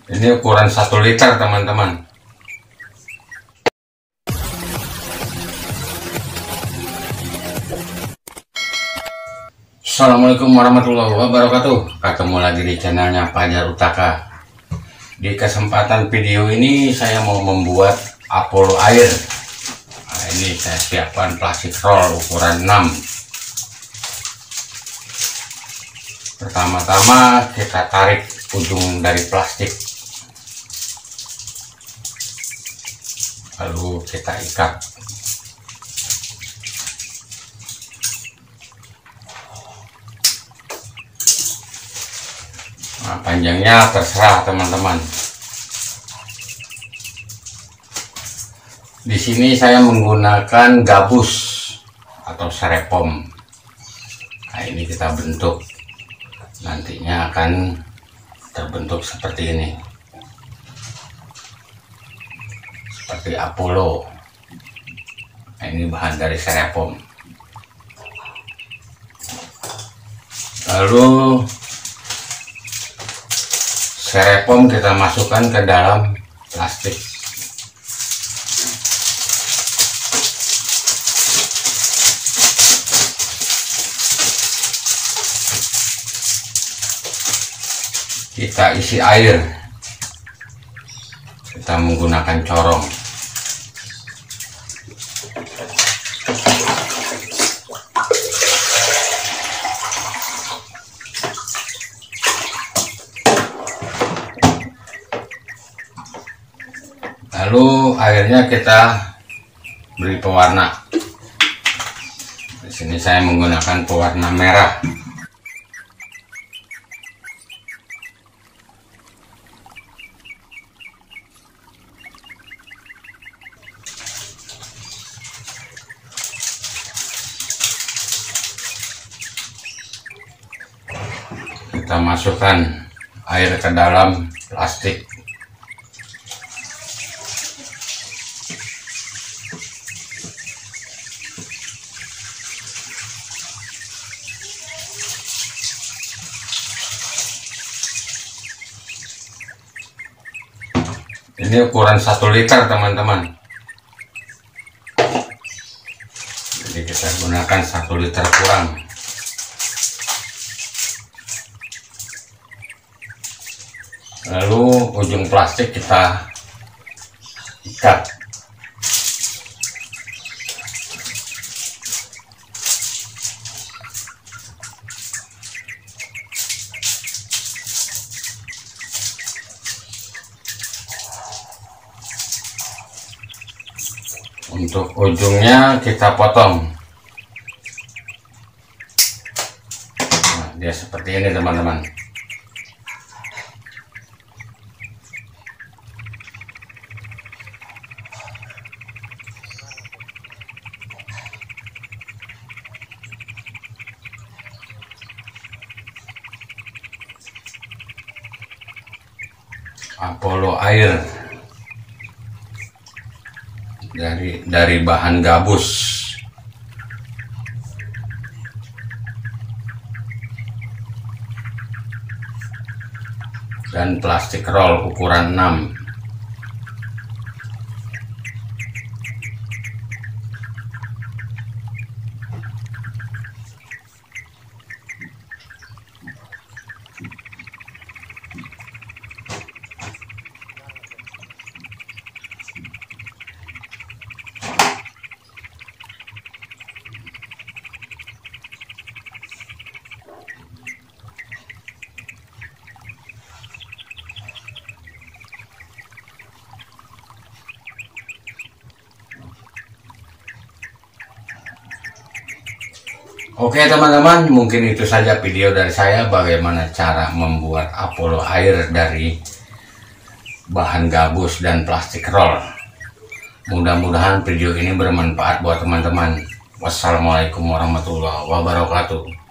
Ini ukuran 1 liter teman-teman. Assalamualaikum warahmatullahi wabarakatuh. Ketemu lagi di channelnya Fajar Utaka. Di kesempatan video ini saya mau membuat Apollo air. Nah, ini saya siapkan plastik roll ukuran 6. Pertama-tama kita tarik ujung dari plastik, lalu kita ikat. Nah, panjangnya terserah teman-teman. Di sini saya menggunakan gabus atau serepom. Nah, ini kita bentuk, nantinya akan terbentuk seperti ini, seperti Apollo. Nah, ini bahan dari serepom. Lalu serepom kita masukkan ke dalam plastik. Kita isi air, kita menggunakan corong. Lalu airnya kita beri pewarna. Di sini saya menggunakan pewarna merah. Kita masukkan air ke dalam plastik. Ini ukuran 1 liter teman-teman. Jadi kita gunakan 1 liter kurang. Lalu ujung plastik kita ikat. Untuk ujungnya kita potong. Nah, dia seperti ini teman-teman. Apollo air dari bahan gabus. Dan plastik roll ukuran 6. Oke teman-teman, mungkin itu saja video dari saya bagaimana cara membuat Apollo air dari bahan gabus dan plastik roll. Mudah-mudahan video ini bermanfaat buat teman-teman. Wassalamualaikum warahmatullahi wabarakatuh.